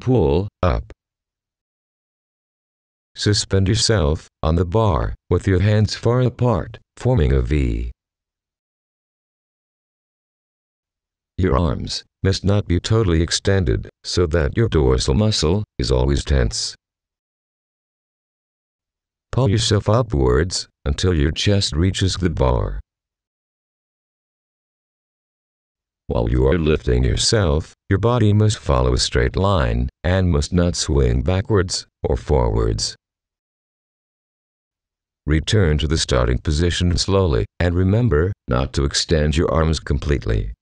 Pull up. Suspend yourself on the bar with your hands far apart, forming a V. Your arms must not be totally extended so that your dorsal muscle is always tense. Pull yourself upwards until your chest reaches the bar. While you are lifting yourself, your body must follow a straight line and must not swing backwards or forwards. Return to the starting position slowly and remember not to extend your arms completely.